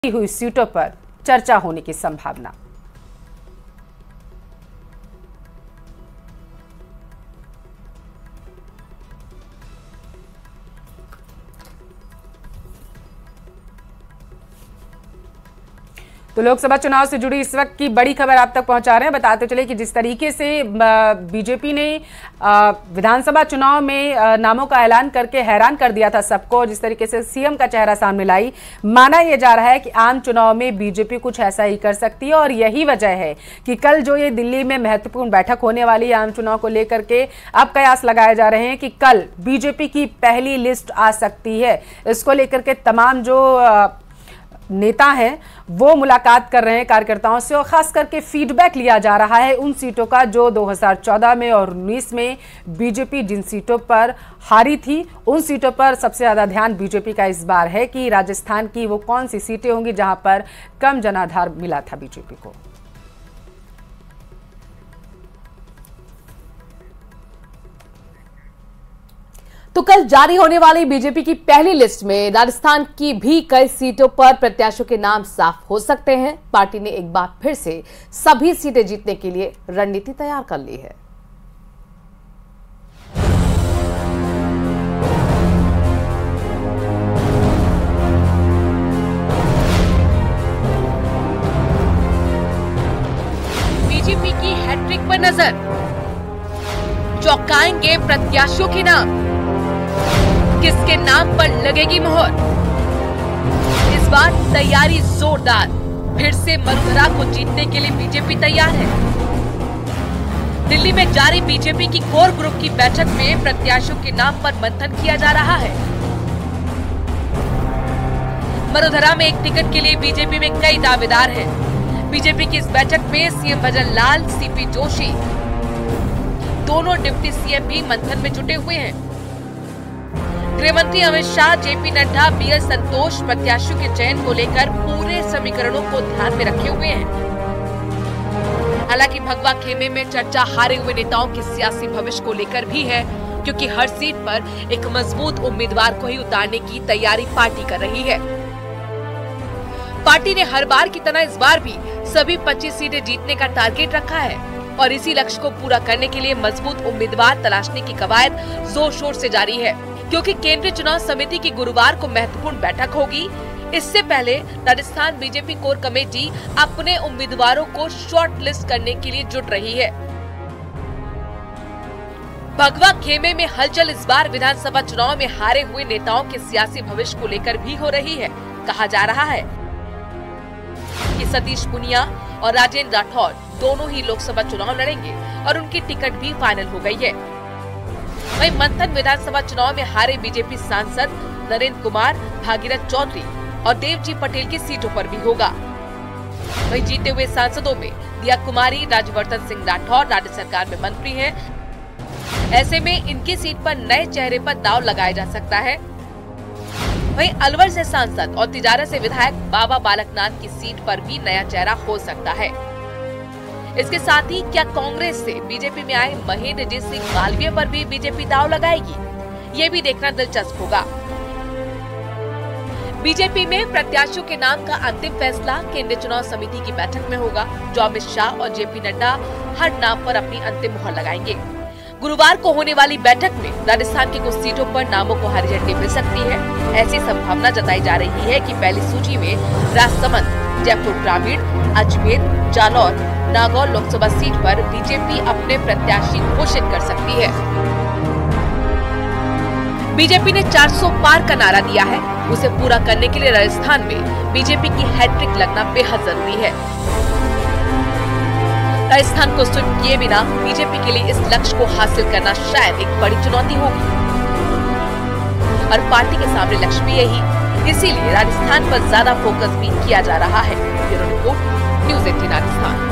हुई सीटों पर चर्चा होने की संभावना। तो लोकसभा चुनाव से जुड़ी इस वक्त की बड़ी खबर आप तक पहुंचा रहे हैं। बताते चले कि जिस तरीके से बीजेपी ने विधानसभा चुनाव में नामों का ऐलान करके हैरान कर दिया था सबको, जिस तरीके से सीएम का चेहरा सामने लाई, माना यह जा रहा है कि आम चुनाव में बीजेपी कुछ ऐसा ही कर सकती है। और यही वजह है कि कल जो ये दिल्ली में महत्वपूर्ण बैठक होने वाली है आम चुनाव को लेकर के, अब कयास लगाए जा रहे हैं कि कल बीजेपी की पहली लिस्ट आ सकती है। इसको लेकर के तमाम जो नेता हैं वो मुलाकात कर रहे हैं कार्यकर्ताओं से, और खास करके फीडबैक लिया जा रहा है उन सीटों का जो 2014 में और 19 में बीजेपी जिन सीटों पर हारी थी, उन सीटों पर सबसे ज्यादा ध्यान बीजेपी का इस बार है कि राजस्थान की वो कौन सी सीटें होंगी जहां पर कम जनाधार मिला था बीजेपी को। तो कल जारी होने वाली बीजेपी की पहली लिस्ट में राजस्थान की भी कई सीटों पर प्रत्याशियों के नाम साफ हो सकते हैं। पार्टी ने एक बार फिर से सभी सीटें जीतने के लिए रणनीति तैयार कर ली है। बीजेपी की हैट्रिक पर नजर, चौंकाएंगे प्रत्याशियों के नाम, किसके नाम पर लगेगी मोहर। इस बार तैयारी जोरदार, फिर से मरुधरा को जीतने के लिए बीजेपी तैयार है। दिल्ली में जारी बीजेपी की कोर ग्रुप की बैठक में प्रत्याशियों के नाम पर मंथन किया जा रहा है। मरुधरा में एक टिकट के लिए बीजेपी में कई दावेदार हैं। बीजेपी की इस बैठक में सीएम भजन लाल, सीपी जोशी, दोनों डिप्टी सीएम भी मंथन में जुटे हुए हैं। गृहमंत्री अमित शाह, जेपी नड्डा, बीएल संतोष प्रत्याशियों के चयन को लेकर पूरे समीकरणों को ध्यान में रखे हुए हैं। हालांकि भगवा खेमे में चर्चा हारे हुए नेताओं के सियासी भविष्य को लेकर भी है, क्योंकि हर सीट पर एक मजबूत उम्मीदवार को ही उतारने की तैयारी पार्टी कर रही है। पार्टी ने हर बार की तरह इस बार भी सभी 25 सीटें जीतने का टारगेट रखा है, और इसी लक्ष्य को पूरा करने के लिए मजबूत उम्मीदवार तलाशने की कवायद जोर शोर से जारी है। क्योंकि केंद्रीय चुनाव समिति की गुरुवार को महत्वपूर्ण बैठक होगी, इससे पहले राजस्थान बीजेपी कोर कमेटी अपने उम्मीदवारों को शॉर्ट लिस्ट करने के लिए जुट रही है। भगवा खेमे में हलचल इस बार विधानसभा चुनाव में हारे हुए नेताओं के सियासी भविष्य को लेकर भी हो रही है। कहा जा रहा है कि सतीश पुनिया और राजेंद्र राठौर दोनों ही लोकसभा चुनाव लड़ेंगे और उनकी टिकट भी फाइनल हो गई है। वहीं मंथन विधानसभा चुनाव में हारे बीजेपी सांसद नरेंद्र कुमार, भागीरथ चौधरी और देवजी पटेल की सीटों पर भी होगा। वहीं जीते हुए सांसदों में दिया कुमारी, राजवर्धन सिंह राठौर राज्य सरकार में मंत्री हैं। ऐसे में इनकी सीट पर नए चेहरे पर दांव लगाया जा सकता है। वहीं अलवर से सांसद और तिजारा से विधायक बाबा बालकनाथ की सीट पर भी नया चेहरा हो सकता है। इसके साथ ही क्या कांग्रेस से बीजेपी में आए महेंद्रजीत सिंह मालवीय पर भी बीजेपी दांव लगाएगी, ये भी देखना दिलचस्प होगा। बीजेपी में प्रत्याशियों के नाम का अंतिम फैसला केंद्रीय चुनाव समिति की बैठक में होगा, जो अमित शाह और जेपी नड्डा हर नाम पर अपनी अंतिम मुहर लगाएंगे। गुरुवार को होने वाली बैठक में राजस्थान की कुछ सीटों पर नामों को हरी झंडी मिल सकती है। ऐसी संभावना जताई जा रही है कि पहली सूची में राजसमंद, जयपुर ग्रामीण, अजमेर, जालौर, नागौर लोकसभा सीट पर बीजेपी अपने प्रत्याशी घोषित कर सकती है। बीजेपी ने 400 पार का नारा दिया है। उसे पूरा करने के लिए राजस्थान में बीजेपी की हैट्रिक लगना बेहद जरूरी है। राजस्थान को सिर्फ किए बिना बीजेपी के लिए इस लक्ष्य को हासिल करना शायद एक बड़ी चुनौती होगी, और पार्टी के सामने लक्ष्य भी यही, इसीलिए राजस्थान पर ज्यादा फोकस भी किया जा रहा है। Bureau report, news 18 Rajasthan.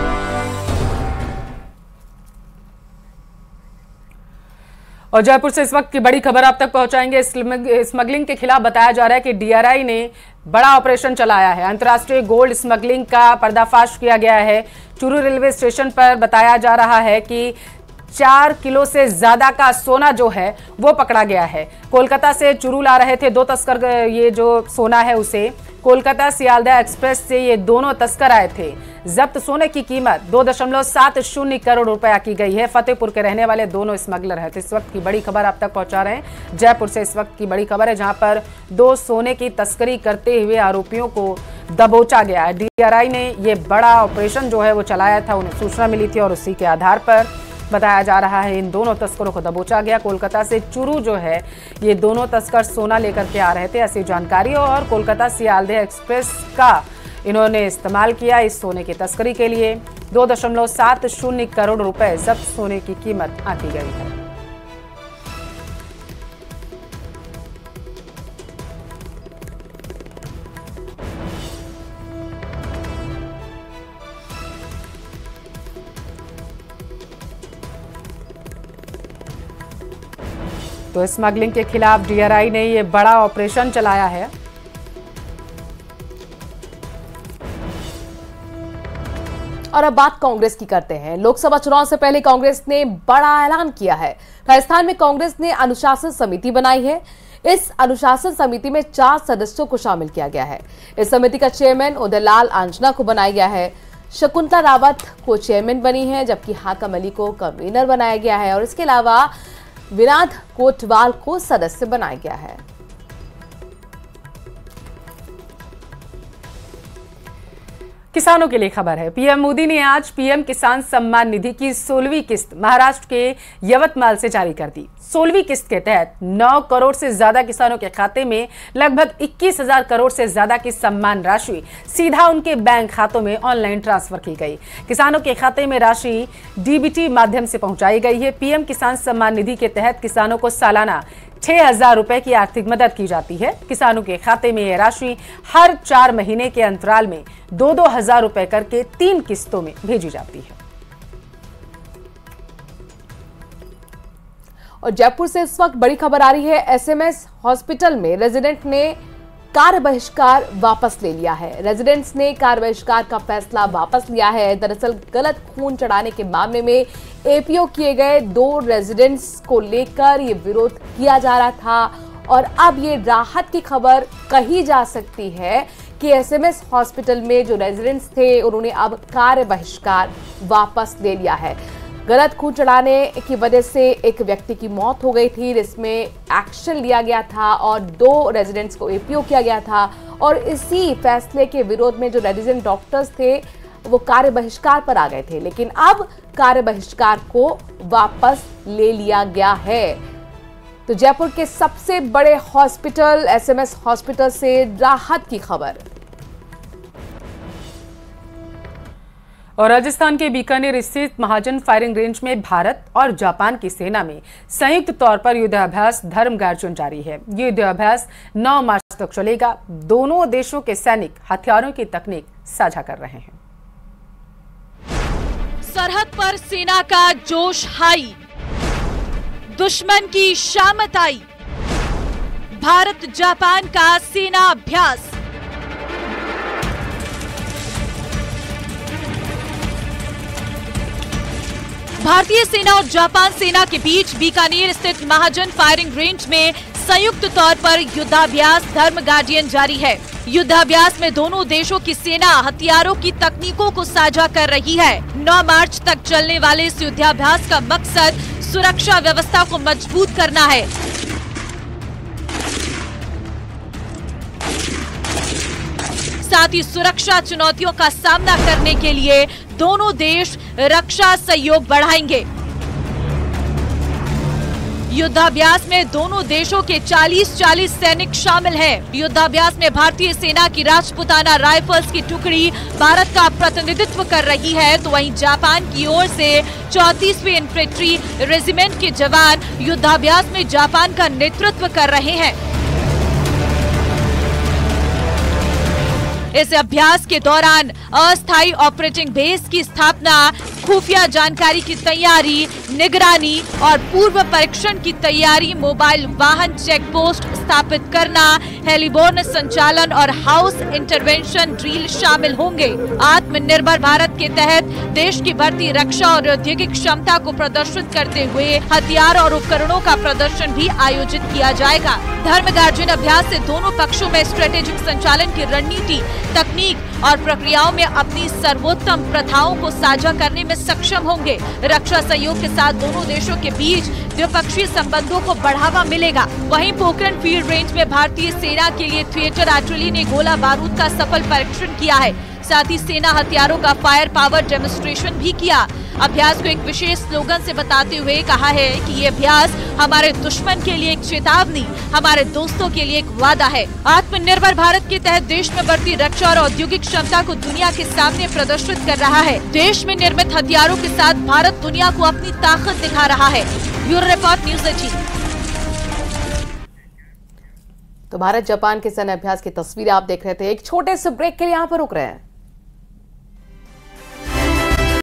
और जयपुर से इस वक्त की बड़ी खबर आप तक पहुंचाएंगे। स्मगलिंग के खिलाफ बताया जा रहा है कि डीआरआई ने बड़ा ऑपरेशन चलाया है। अंतर्राष्ट्रीय गोल्ड स्मगलिंग का पर्दाफाश किया गया है। चूरू रेलवे स्टेशन पर बताया जा रहा है कि 4 किलो से ज्यादा का सोना जो है वो पकड़ा गया है। कोलकाता से चूरू ला रहे थे 2 तस्कर ये जो सोना है उसे कोलकाता सियालदह एक्सप्रेस से ये दोनों तस्कर आए थे। जब्त सोने की कीमत 2.70 करोड़ रुपया की गई है। फतेहपुर के रहने वाले दोनों स्मगलर हैं। तो इस वक्त की बड़ी खबर आप तक पहुंचा रहे हैं जयपुर से। इस वक्त की बड़ी खबर है जहां पर 2 सोने की तस्करी करते हुए आरोपियों को दबोचा गया है। डीआरआई ने ये बड़ा ऑपरेशन जो है वो चलाया था, उन्हें सूचना मिली थी और उसी के आधार पर बताया जा रहा है इन दोनों तस्करों को दबोचा गया। कोलकाता से चूरू जो है ये दोनों तस्कर सोना लेकर के आ रहे थे, ऐसी जानकारी। और कोलकाता सियालदह एक्सप्रेस का इन्होंने इस्तेमाल किया इस सोने की तस्करी के लिए। 2.70 करोड़ रुपए जब्त सोने की कीमत आंकी गई है। तो स्मगलिंग के खिलाफ डीआरआई ने ये बड़ा ऑपरेशन चलाया है। और अब बात कांग्रेस की करते हैं। लोकसभा चुनाव से पहले कांग्रेस ने बड़ा ऐलान किया है। राजस्थान में कांग्रेस ने अनुशासन समिति बनाई है। इस अनुशासन समिति में 4 सदस्यों को शामिल किया गया है। इस समिति का चेयरमैन उदयलाल आंजना को बनाया गया है। शकुंतला रावत को चेयरमैन बनी है, जबकि हाकम अली को कन्वीनर बनाया गया है और इसके अलावा विराट कोटवाल को सदस्य बनाया गया है। किसानों के लिए खबर है। पीएम मोदी ने आज पीएम किसान सम्मान निधि की 16वीं किस्त महाराष्ट्र के यवतमाल से जारी कर दी। 16वीं किस्त के तहत 9 करोड़ से ज्यादा किसानों के खाते में लगभग 21,000 करोड़ से ज्यादा की सम्मान राशि सीधा उनके बैंक खातों में ऑनलाइन ट्रांसफर की गई। किसानों के खाते में राशि डीबीटी माध्यम से पहुंचाई गई है। पीएम किसान सम्मान निधि के तहत किसानों को सालाना 6,000 रुपए की आर्थिक मदद की जाती है। किसानों के खाते में यह राशि हर 4 महीने के अंतराल में 2-2 हजार रुपए करके 3 किस्तों में भेजी जाती है। और जयपुर से इस वक्त बड़ी खबर आ रही है। एसएमएस हॉस्पिटल में रेजिडेंट ने कार्य बहिष्कार वापस ले लिया है। रेजिडेंट्स ने कार्य बहिष्कार का फैसला वापस लिया है। दरअसल गलत खून चढ़ाने के मामले में एपीओ किए गए 2 रेजिडेंट्स को लेकर ये विरोध किया जा रहा था और अब ये राहत की खबर कही जा सकती है कि एसएमएस हॉस्पिटल में जो रेजिडेंट्स थे उन्होंने अब कार्य बहिष्कार वापस ले लिया है। गलत खून चढ़ाने की वजह से एक व्यक्ति की मौत हो गई थी, जिसमें एक्शन लिया गया था और 2 रेजिडेंट्स को एपीओ किया गया था और इसी फैसले के विरोध में जो रेजिडेंट डॉक्टर्स थे वो कार्य बहिष्कार पर आ गए थे, लेकिन अब कार्य बहिष्कार को वापस ले लिया गया है। तो जयपुर के सबसे बड़े हॉस्पिटल एसएमएस हॉस्पिटल से राहत की खबर। और राजस्थान के बीकानेर स्थित महाजन फायरिंग रेंज में भारत और जापान की सेना में संयुक्त तौर पर युद्धाभ्यास धर्मगार्जुन जारी है। ये युद्धाभ्यास 9 मार्च तक चलेगा। दोनों देशों के सैनिक हथियारों की तकनीक साझा कर रहे हैं। सरहद पर सेना का जोश हाई, दुश्मन की शामत आई, भारत जापान का सेना अभ्यास। भारतीय सेना और जापान सेना के बीच बीकानेर स्थित महाजन फायरिंग रेंज में संयुक्त तौर पर युद्धाभ्यास धर्म गार्डियन जारी है। युद्धाभ्यास में दोनों देशों की सेना हथियारों की तकनीकों को साझा कर रही है। 9 मार्च तक चलने वाले इस युद्धाभ्यास का मकसद सुरक्षा व्यवस्था को मजबूत करना है। साथ ही सुरक्षा चुनौतियों का सामना करने के लिए दोनों देश रक्षा सहयोग बढ़ाएंगे। युद्धाभ्यास में दोनों देशों के 40 सैनिक शामिल हैं। युद्धाभ्यास में भारतीय सेना की राजपुताना राइफल्स की टुकड़ी भारत का प्रतिनिधित्व कर रही है, तो वहीं जापान की ओर से 34वीं इन्फेंट्री रेजिमेंट के जवान युद्धाभ्यास में जापान का नेतृत्व कर रहे हैं। इस अभ्यास के दौरान अस्थायी ऑपरेटिंग बेस की स्थापना खुफिया जानकारी की तैयारी, निगरानी और पूर्व परीक्षण की तैयारी, मोबाइल वाहन चेक पोस्ट स्थापित करना, हेलीबोर्न संचालन और हाउस इंटरवेंशन ड्रिल शामिल होंगे। आत्मनिर्भर भारत के तहत देश की बढ़ती रक्षा और औद्योगिक क्षमता को प्रदर्शित करते हुए हथियार और उपकरणों का प्रदर्शन भी आयोजित किया जाएगा। धर्मगार्जन अभ्यास से दोनों पक्षों में स्ट्रेटेजिक संचालन की रणनीति, तकनीक और प्रक्रियाओं में अपनी सर्वोत्तम प्रथाओं को साझा करने में सक्षम होंगे। रक्षा सहयोग के साथ दोनों देशों के बीच द्विपक्षीय संबंधों को बढ़ावा मिलेगा। वहीं पोखरण फील्ड रेंज में भारतीय सेना के लिए थिएटर आर्टिलरी ने गोला बारूद का सफल परीक्षण किया है। साथ ही सेना हथियारों का फायर पावर डेमोन्स्ट्रेशन भी किया। अभ्यास को एक विशेष स्लोगन से बताते हुए कहा है कि ये अभ्यास हमारे दुश्मन के लिए एक चेतावनी, हमारे दोस्तों के लिए एक वादा है। आत्मनिर्भर भारत के तहत देश में बढ़ती रक्षा और औद्योगिक क्षमता को दुनिया के सामने प्रदर्शित कर रहा है। देश में निर्मित हथियारों के साथ भारत दुनिया को अपनी ताकत दिखा रहा है। Bureau report, news 18। तो भारत जापान के सैन्य अभ्यास की तस्वीरें आप देख रहे थे। एक छोटे से ब्रेक के लिए यहाँ पर रुक रहे हैं।